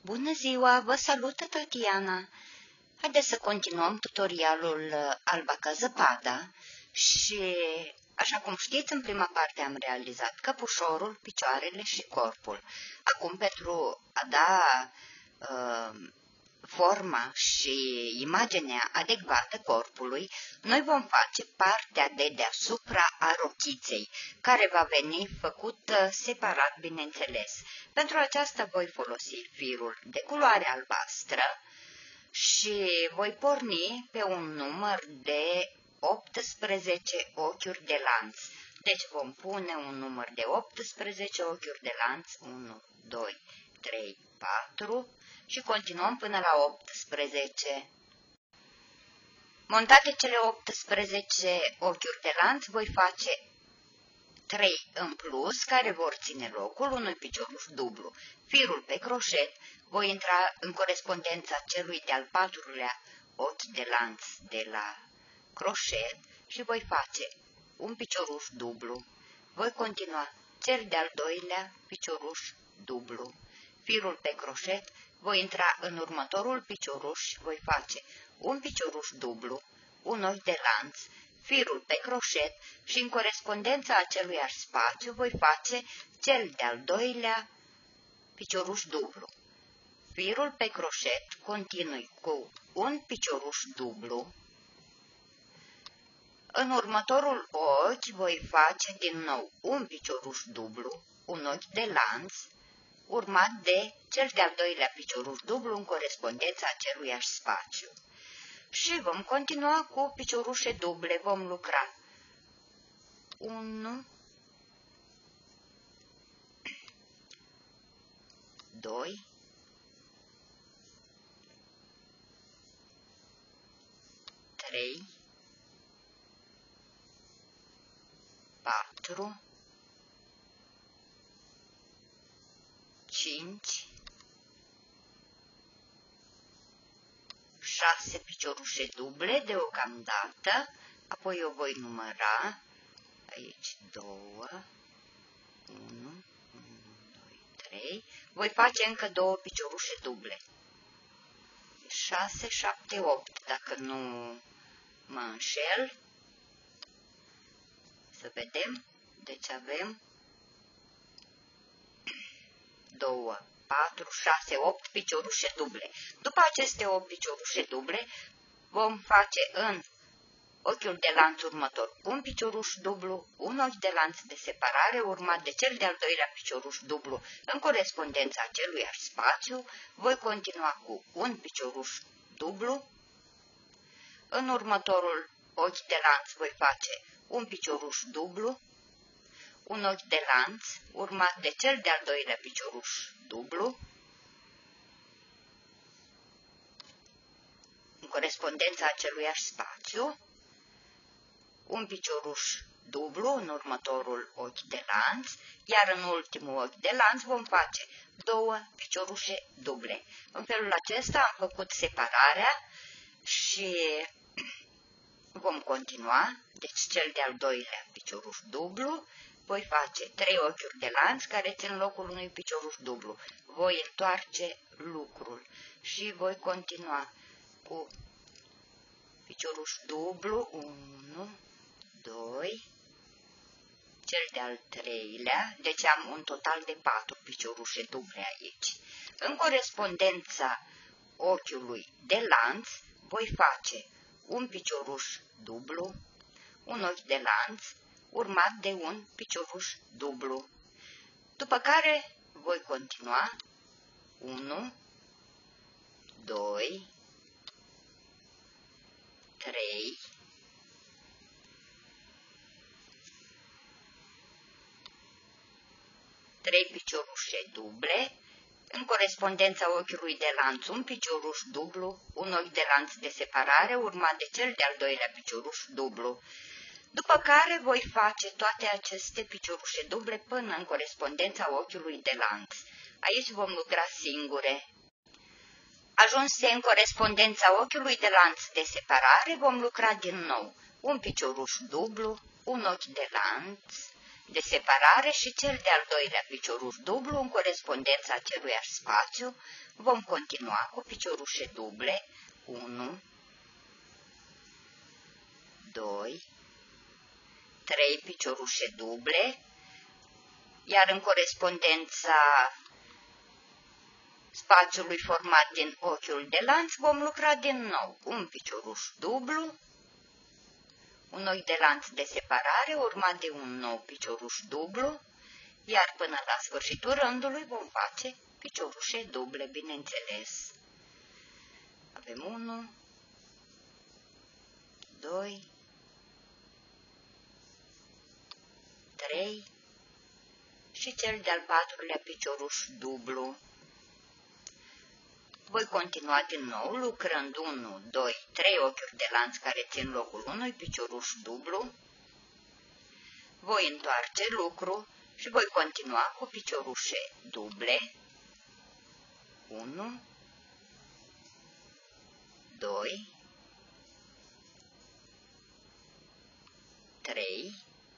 Bună ziua, vă salută Tatiana! Haideți să continuăm tutorialul Albaca Zăpada și, așa cum știți, în prima parte am realizat căpușorul, picioarele și corpul. Acum, pentru a da forma și imaginea adecvată corpului, noi vom face partea de deasupra a rochiței, care va veni făcută separat, bineînțeles. Pentru aceasta voi folosi firul de culoare albastră și voi porni pe un număr de 18 ochiuri de lanț. Deci vom pune un număr de 18 ochiuri de lanț, 1, 2, 3, 4 și continuăm până la 18. Montate cele 18 ochiuri de lanț, voi face 3 în plus, care vor ține locul unui picioruș dublu. Firul pe croșet, voi intra în corespondența celui de-al patrulea ochi de lanț de la croșet și voi face un picioruș dublu. Voi continua cel de-al doilea picioruș dublu. Firul pe croșet, voi intra în următorul picioruș și voi face un picioruș dublu, un ochi de lanț, firul pe croșet și în corespondența aceluiași spațiu voi face cel de-al doilea picioruș dublu. Firul pe croșet continui cu un picioruș dublu. În următorul ochi voi face din nou un picioruș dublu, un ochi de lanț, urmat de cel de-al doilea picioruș dublu în corespondența aceluiași spațiu. Și vom continua cu piciorușe duble, vom lucra 1, 2, 3, 4, 5, 6 piciorușe duble deocamdată, apoi eu voi număra, aici 2, 1, 1, 2, 3, voi face încă 2 piciorușe duble, 6, 7, 8, dacă nu mă înșel, să vedem, deci avem 2, 4, 6, 8 piciorușe duble. După aceste 8 piciorușe duble, vom face în ochiul de lanț următor un picioruș dublu, un ochi de lanț de separare, urmat de cel de-al doilea picioruș dublu în corespondența aceluiași spațiu. Voi continua cu un picioruș dublu. În următorul ochi de lanț voi face un picioruș dublu, un ochi de lanț, urmat de cel de-al doilea picioruș dublu, în corespondența aceluiași spațiu, un picioruș dublu în următorul ochi de lanț, iar în ultimul ochi de lanț vom face 2 piciorușe duble. În felul acesta am făcut separarea și vom continua, deci cel de-al doilea picioruș dublu, voi face 3 ochiuri de lanț care țin locul unui picioruș dublu. Voi întoarce lucrul și voi continua cu picioruș dublu, 1, 2, cel de-al treilea, deci am un total de 4 piciorușe duble aici. În corespondența ochiului de lanț voi face un picioruș dublu, un ochi de lanț, urmat de un picioruș dublu. După care voi continua 1, 2, 3, 3 piciorușe duble, în corespondența ochiului de lanț un picioruș dublu, un ochi de lanț de separare, urmat de cel de-al doilea picioruș dublu. După care voi face toate aceste piciorușe duble până în corespondența ochiului de lanț. Aici vom lucra singure. Ajunse în corespondența ochiului de lanț de separare, vom lucra din nou un picioruș dublu, un ochi de lanț, de separare și cel de-al doilea picioruș dublu în corespondența aceluiași spațiu. Vom continua cu piciorușe duble, 1, 2, 3 piciorușe duble, iar în corespondența spațiului format din ochiul de lanț vom lucra din nou un picioruș dublu, un ochi de lanț de separare urmat de un nou picioruș dublu, iar până la sfârșitul rândului vom face piciorușe duble, bineînțeles. Avem 1, 2, 3 și cel de-al patrulea picioruș dublu. Voi continua din nou lucrând 1, 2, 3 ochiuri de lanț care țin locul unui picioruș dublu. Voi întoarce lucru și voi continua cu piciorușe duble. 1, 2, 3,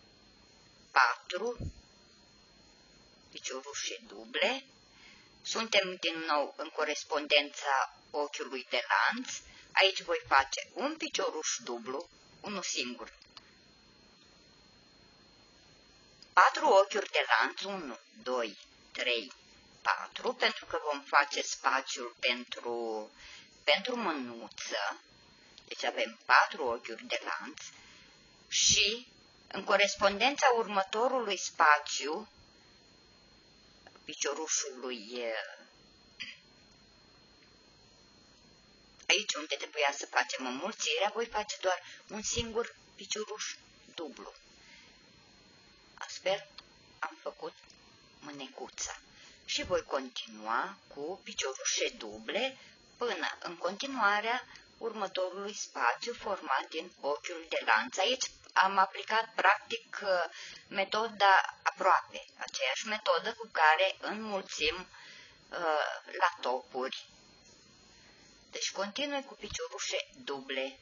4 piciorușe duble. Suntem din nou în corespondența ochiului de lanț. Aici voi face un picioruș dublu, unul singur. 4 ochiuri de lanț, 1, 2, 3, 4, pentru că vom face spațiul pentru mânuță. Deci avem 4 ochiuri de lanț și în corespondența următorului spațiu, piciorușului, aici unde trebuia să facem înmulțirea, voi face doar un singur picioruș dublu. Astfel am făcut mânecuța și voi continua cu piciorușe duble până în continuarea următorului spațiu format din ochiul de lanț. Aici am aplicat practic metoda aproape, aceeași metodă cu care înmulțim la topuri. Deci continui cu piciorușe duble.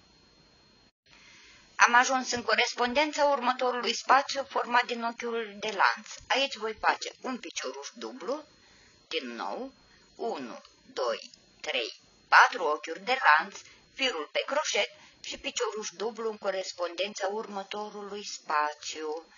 Am ajuns în corespondența următorului spațiu format din ochiul de lanț. Aici voi face un picioruș dublu, din nou, 1, 2, 3, 4 ochiuri de lanț, firul pe croșet și picioruș dublu în corespondența următorului spațiu.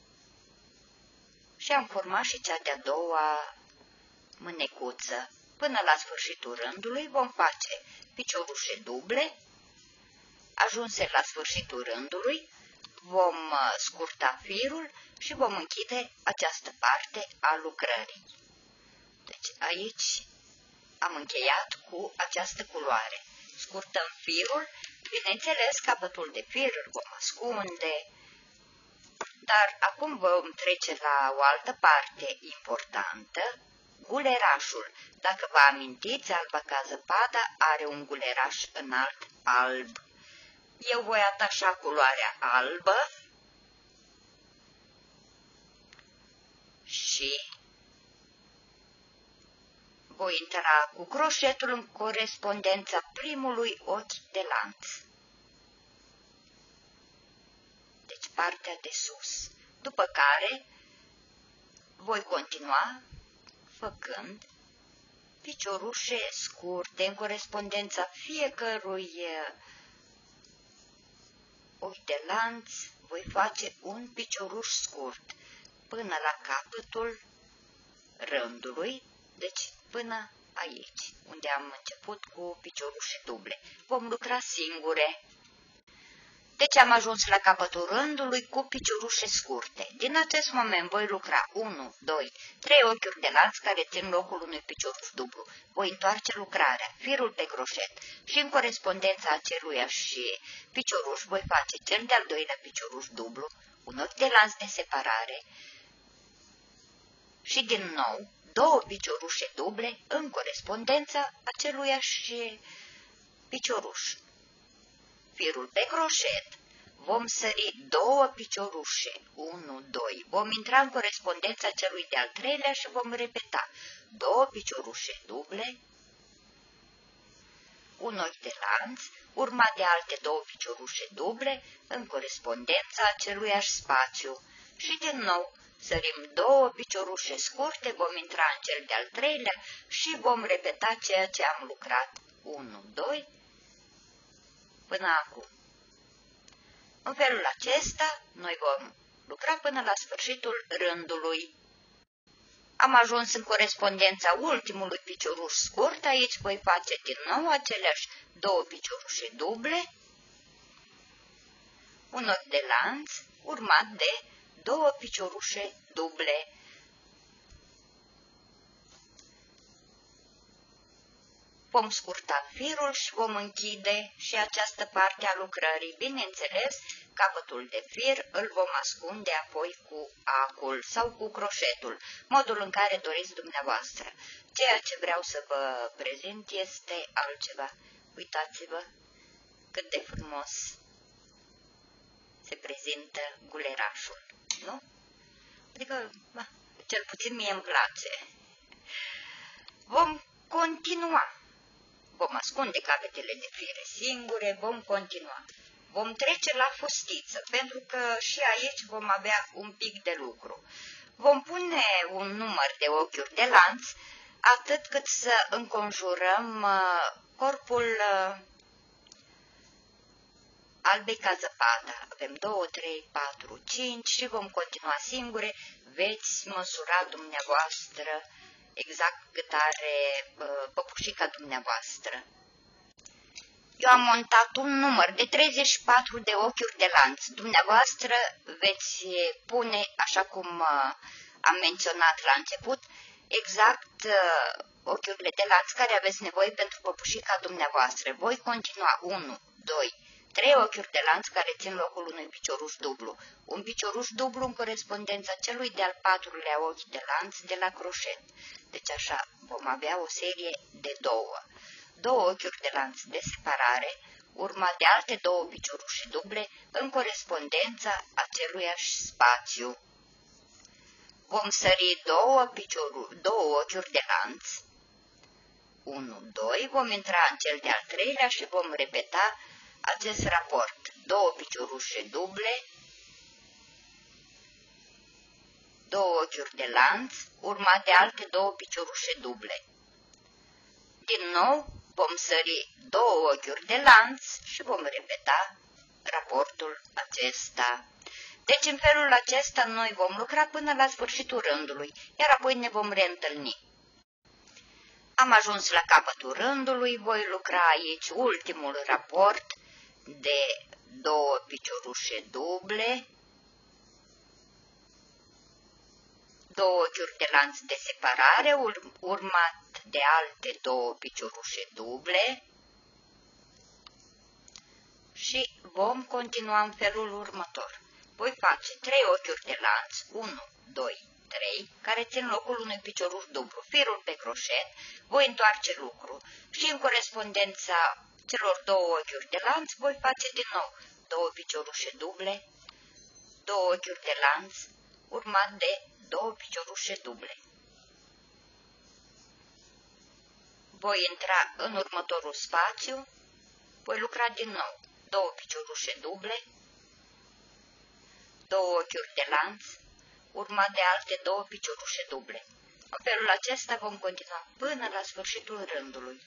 Și am format și cea de-a doua mânecuță. Până la sfârșitul rândului vom face piciorușe duble. Ajunse la sfârșitul rândului, vom scurta firul și vom închide această parte a lucrării. Deci aici am încheiat cu această culoare. Scurtăm firul, bineînțeles capătul de fir îl vom ascunde, dar acum vom trece la o altă parte importantă, gulerașul. Dacă vă amintiți, alba ca zăpada are un guleraș înalt alb. Eu voi atașa culoarea albă și voi intra cu croșetul în corespondența primului ochi de lanț. Deci partea de sus. După care voi continua făcând piciorușe scurte în corespondența fiecărui ochi de lanț. Voi face un picioruș scurt până la capătul rândului, deci până aici, unde am început cu piciorușe duble. Vom lucra singure. Deci am ajuns la capătul rândului cu piciorușe scurte. Din acest moment voi lucra 1, 2, 3 ochiuri de lanț care țin locul unui picioruș dublu. Voi întoarce lucrarea, firul pe croșet și în corespondența aceluiași picioruș voi face cel de-al doilea picioruș dublu, un ochi de lanț de separare și din nou 2 piciorușe duble în corespondența aceluiași picioruș. Firul pe croșet, vom sări 2 piciorușe, 1, 2, vom intra în corespondența celui de-al treilea și vom repeta 2 piciorușe duble, un ochi de lanț, urmat de alte 2 piciorușe duble în corespondența aceluiași spațiu și din nou sărim 2 piciorușe scurte, vom intra în cel de-al treilea și vom repeta ceea ce am lucrat 1, 2 până acum. În felul acesta, noi vom lucra până la sfârșitul rândului. Am ajuns în corespondența ultimului picioruș scurt, aici voi face din nou aceleași 2 piciorușe duble, un ochi de lanț, urmat de 2 piciorușe duble. Vom scurta firul și vom închide și această parte a lucrării. Bineînțeles, capătul de fir îl vom ascunde apoi cu acul sau cu croșetul, modul în care doriți dumneavoastră. Ceea ce vreau să vă prezint este altceva. Uitați-vă cât de frumos se prezintă gulerașul, nu? Adică, cel puțin mie îmi place. Vom continua. Vom ascunde capetele de fire singure, vom continua. Vom trece la fustiță, pentru că și aici vom avea un pic de lucru. Vom pune un număr de ochiuri de lanț, atât cât să înconjurăm corpul albei ca zăpada. Avem 2, 3, 4, 5 și vom continua singure. Veți măsura dumneavoastră exact cât are păpușica dumneavoastră. Eu am montat un număr de 34 de ochiuri de lanț. Dumneavoastră veți pune, așa cum am menționat la început, exact ochiurile de lanț care aveți nevoie pentru păpușica dumneavoastră. Voi continua 1, 2, 3 ochiuri de lanț care țin locul unui picioruș dublu. Un picioruș dublu în corespondența celui de-al 4-lea ochi de lanț de la croșet. Deci așa vom avea o serie de 2 ochiuri de lanț de separare, urmat de alte 2 piciorușe duble în corespondența aceluiași spațiu. Vom sări 2 ochiuri de lanț, 1, 2, vom intra în cel de-al treilea și vom repeta acest raport. 2 piciorușe duble, 2 ochiuri de lanț, urmat de alte 2 piciorușe duble. Din nou vom sări 2 ochiuri de lanț și vom repeta raportul acesta. Deci în felul acesta noi vom lucra până la sfârșitul rândului, iar apoi ne vom reîntâlni. Am ajuns la capătul rândului, voi lucra aici ultimul raport de 2 piciorușe duble, 2 ochiuri de lanț de separare, urmat de alte 2 piciorușe duble și vom continua în felul următor. Voi face 3 ochiuri de lanț, 1, 2, 3, care țin locul unui picioruș dublu, firul pe croșet, voi întoarce lucru și în corespondența celor 2 ochiuri de lanț voi face din nou 2 piciorușe duble, 2 ochiuri de lanț, urmat de 2 piciorușe duble. Voi intra în următorul spațiu, voi lucra din nou 2 piciorușe duble, 2 ochiuri de lanț, urmat de alte 2 piciorușe duble. În felul acesta vom continua până la sfârșitul rândului.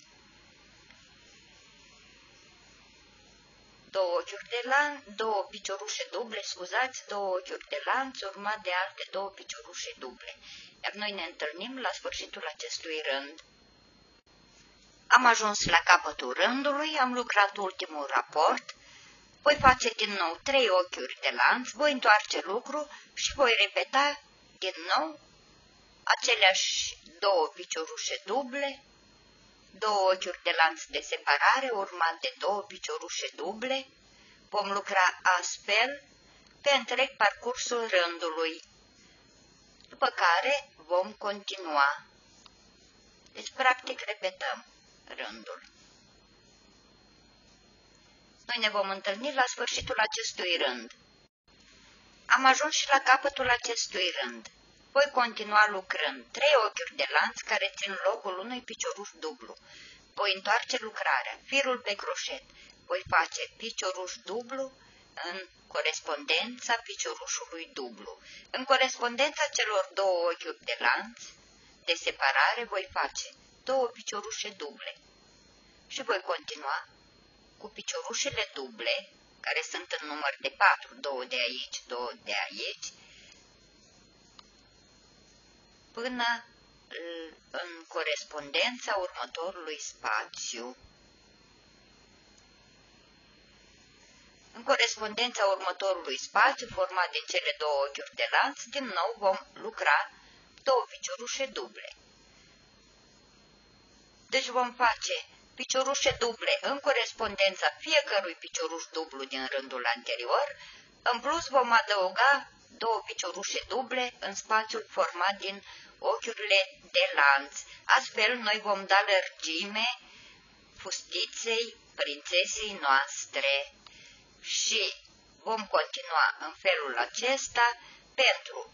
2 ochiuri de lanț, 2 piciorușe duble, 2 ochiuri de lanț, urmat de alte 2 piciorușe duble. Iar noi ne întâlnim la sfârșitul acestui rând. Am ajuns la capătul rândului, am lucrat ultimul raport, voi face din nou 3 ochiuri de lanț, voi întoarce lucru și voi repeta din nou aceleași 2 piciorușe duble, 2 ochiuri de lanț de separare, urmat de 2 piciorușe duble. Vom lucra astfel pe întreg parcursul rândului, după care vom continua. Deci, practic, repetăm rândul. Noi ne vom întâlni la sfârșitul acestui rând. Am ajuns și la capătul acestui rând. Voi continua lucrând 3 ochiuri de lanț care țin locul unui picioruș dublu. Voi întoarce lucrarea, firul pe croșet. Voi face picioruș dublu, în corespondența piciorușului dublu. În corespondența celor două ochiuri de lanț de separare voi face două piciorușe duble și voi continua cu piciorușele duble, care sunt în număr de 4, 2 de aici, 2 de aici, până în corespondența următorului spațiu. În corespondența următorului spațiu, format din cele două ochiuri de lanț, din nou vom lucra două piciorușe duble. Deci vom face piciorușe duble în corespondența fiecărui picioruș dublu din rândul anterior. În plus vom adăuga două piciorușe duble în spațiul format din ochiurile de lanț. Astfel noi vom da lărgime fustiței prințesei noastre și vom continua în felul acesta pentru...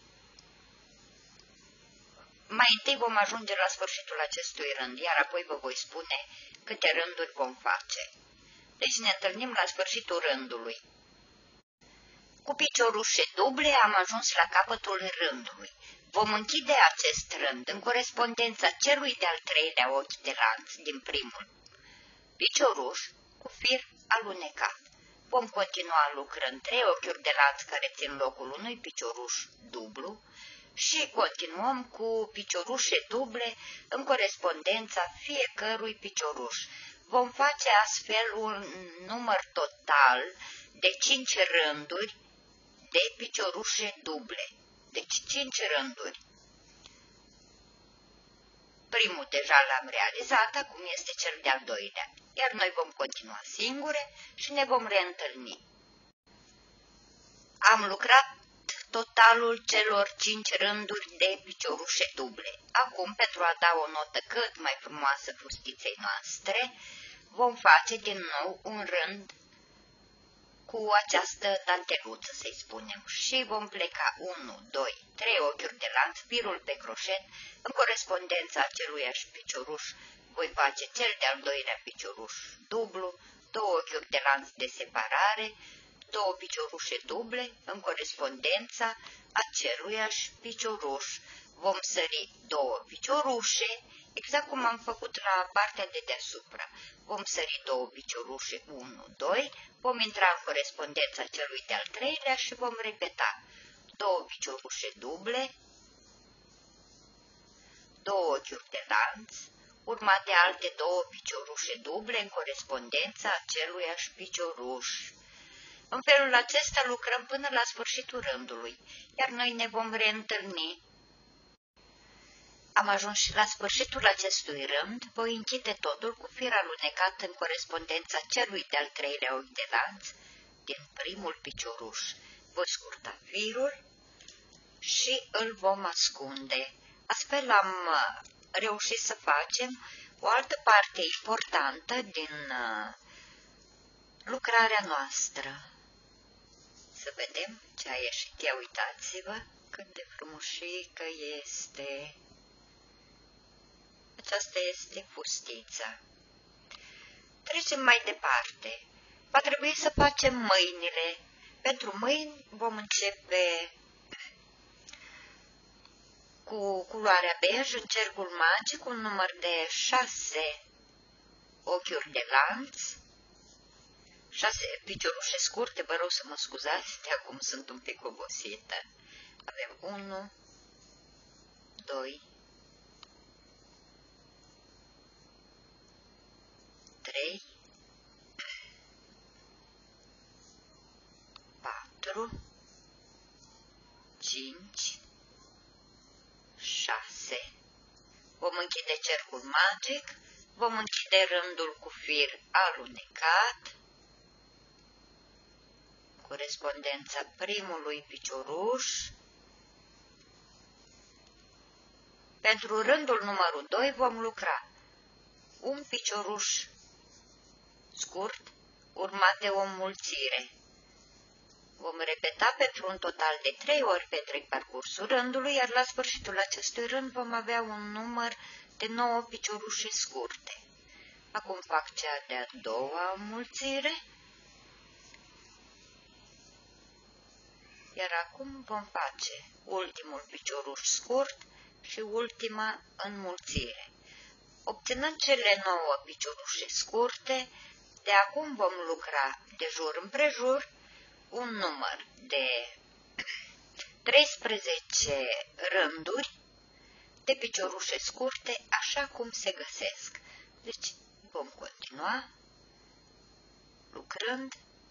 Mai întâi vom ajunge la sfârșitul acestui rând, iar apoi vă voi spune câte rânduri vom face. Deci ne întâlnim la sfârșitul rândului. Cu piciorușe duble am ajuns la capătul rândului. Vom închide acest rând în corespondența celui de-al treilea ochi de lanț din primul picioruș cu fir alunecat. Vom continua lucrând 3 ochiuri de lanț care țin locul unui picioruș dublu și continuăm cu piciorușe duble în corespondența fiecărui picioruș. Vom face astfel un număr total de 5 rânduri de piciorușe duble. Deci 5 rânduri. Primul deja l-am realizat, acum este cel de-al doilea, iar noi vom continua singure și ne vom reîntâlni. Am lucrat totalul celor 5 rânduri de piciorușe duble. Acum, pentru a da o notă cât mai frumoasă fustiței noastre, vom face din nou un rând cu această danteluță, să-i spunem, și vom pleca 1, 2, 3 ochiuri de lanț, firul pe croșet, în corespondența aceluiași picioruș voi face cel de-al doilea picioruș dublu, 2 ochiuri de lanț de separare, 2 piciorușe duble, în corespondența aceluiași picioruș. Vom sări 2 piciorușe, exact cum am făcut la partea de deasupra. Vom sări 2 piciorușe 1, 2, vom intra în corespondența celui de-al treilea și vom repeta 2 piciorușe duble, 2 ochiuri de lanț, urmat de alte 2 piciorușe duble în corespondența aceluiași picioruș. În felul acesta lucrăm până la sfârșitul rândului, iar noi ne vom reîntâlni. Am ajuns și la sfârșitul acestui rând, voi închide totul cu fir alunecat în corespondența celui de-al treilea ochi de lanț din primul picioruș. Voi scurta firul și îl vom ascunde. Astfel am reușit să facem o altă parte importantă din lucrarea noastră. Să vedem ce a ieșit. Ia uitați-vă cât de frumușică este. Aceasta este fustița. Trecem mai departe. Va trebui să facem mâinile. Pentru mâini vom începe cu culoarea bej în cercul magic, un număr de 6 ochiuri de lanț, 6 piciorușe scurte, vă rog să mă scuzați, de acum sunt un pic obosită. Avem 1, 2, 3, 4, 5, 6. Vom închide cercul magic, vom închide rândul cu fir alunecat, corespondența primului picioruș. Pentru rândul numărul 2 vom lucra un picioruș scurt, urmat de o înmulțire. Vom repeta pentru un total de 3 ori pe întreg parcursul rândului, iar la sfârșitul acestui rând vom avea un număr de 9 piciorușe scurte. Acum fac cea de-a doua înmulțire. Iar acum vom face ultimul picioruș scurt și ultima înmulțire. Obținând cele 9 piciorușe scurte, de acum vom lucra de jur împrejur un număr de 13 rânduri de piciorușe scurte, așa cum se găsesc. Deci vom continua lucrând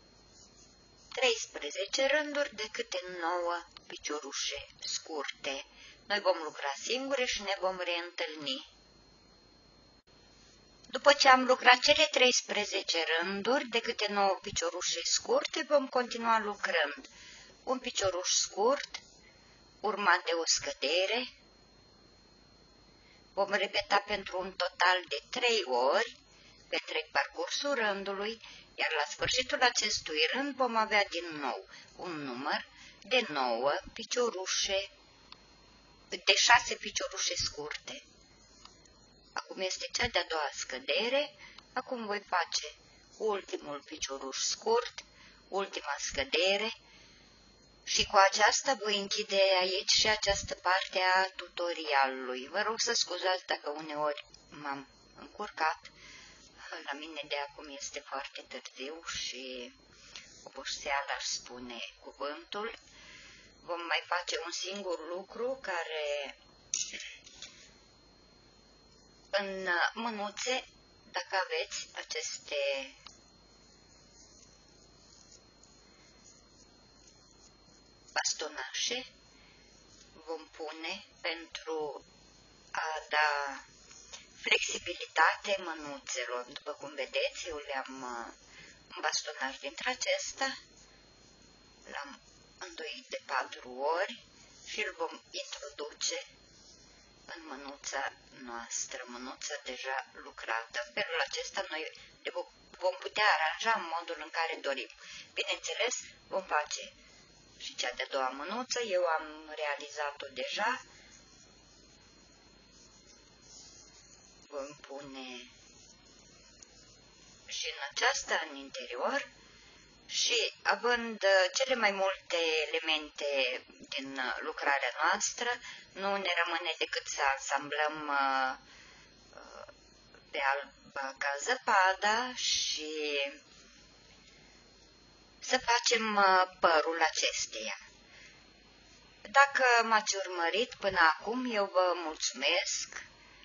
13 rânduri de câte 9 piciorușe scurte. Noi vom lucra singure și ne vom reîntâlni. După ce am lucrat cele 13 rânduri de câte 9 piciorușe scurte, vom continua lucrând un picioruș scurt, urmat de o scădere. Vom repeta pentru un total de 3 ori pe întreg parcursul rândului, iar la sfârșitul acestui rând vom avea din nou un număr de 9 piciorușe, de 6 piciorușe scurte. Acum este cea de-a doua scădere, acum voi face ultimul picioruș scurt, ultima scădere și cu aceasta voi închide aici și această parte a tutorialului. Vă rog să scuzați dacă uneori m-am încurcat, la mine de acum este foarte târziu și oboseală, aș spune cuvântul. Vom mai face un singur lucru care în mânuțe, dacă aveți aceste bastonașe, vom pune pentru a da flexibilitate mânuțelor. După cum vedeți, eu le-am un bastonaj dintre acesta, l-am îndoit de 4 ori și îl vom introduce în mânuța noastră, mânuța deja lucrată. În felul acesta noi le vom putea aranja în modul în care dorim. Bineînțeles, vom face și cea de-a doua mânuță, eu am realizat-o deja. Vom pune și în aceasta, în interior, și având cele mai multe elemente din lucrarea noastră, nu ne rămâne decât să asamblăm pe alba ca zăpada și să facem părul acesteia. Dacă m-ați urmărit până acum, eu vă mulțumesc.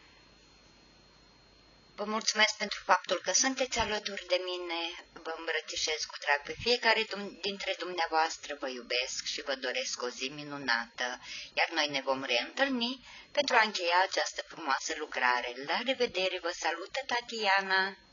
Vă mulțumesc pentru faptul că sunteți alături de mine, vă îmbrățișez cu drag pe fiecare dintre dumneavoastră, vă iubesc și vă doresc o zi minunată, iar noi ne vom reîntâlni pentru a încheia această frumoasă lucrare. La revedere, vă salută Tatiana!